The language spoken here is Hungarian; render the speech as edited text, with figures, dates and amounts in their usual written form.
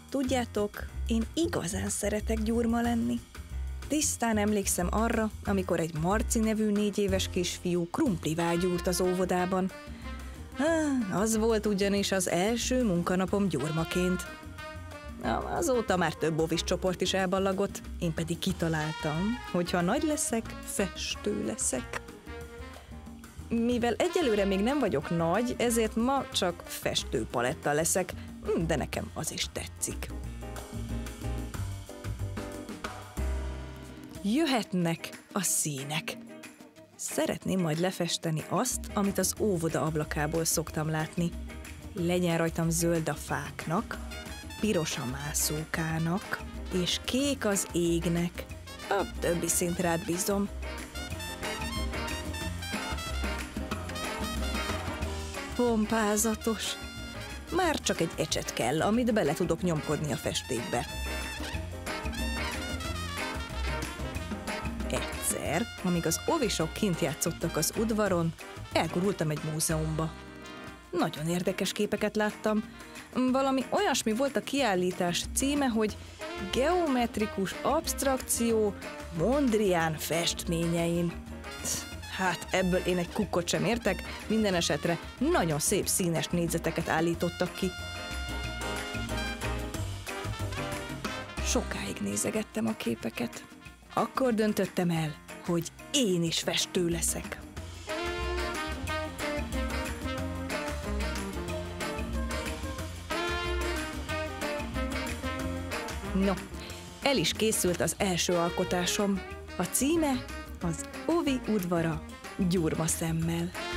Tudjátok, én igazán szeretek gyurma lenni. Tisztán emlékszem arra, amikor egy Marci nevű 4 éves kisfiú krumplivá gyúrt az óvodában. Az volt ugyanis az első munkanapom gyurmaként. Azóta már több óvis csoport is elballagott, én pedig kitaláltam, hogy ha nagy leszek, festő leszek. Mivel egyelőre még nem vagyok nagy, ezért ma csak festőpaletta leszek, de nekem az is tetszik. Jöhetnek a színek. Szeretném majd lefesteni azt, amit az óvoda ablakából szoktam látni. Legyen rajtam zöld a fáknak, piros a mászókának, és kék az égnek. A többi szint rád bízom. Pompázatos. Már csak egy ecset kell, amit bele tudok nyomkodni a festékbe. Egyszer, amíg az óvisok kint játszottak az udvaron, elgurultam egy múzeumba. Nagyon érdekes képeket láttam. Valami olyasmi volt a kiállítás címe, hogy Geometrikus absztrakció Mondrian festményein. Hát ebből én egy kukkot sem értek, minden esetre nagyon szép színes négyzeteket állítottak ki. Sokáig nézegettem a képeket. Akkor döntöttem el, hogy én is festő leszek. No, el is készült az első alkotásom. A címe az Óvi udvara gyurmaszemmel.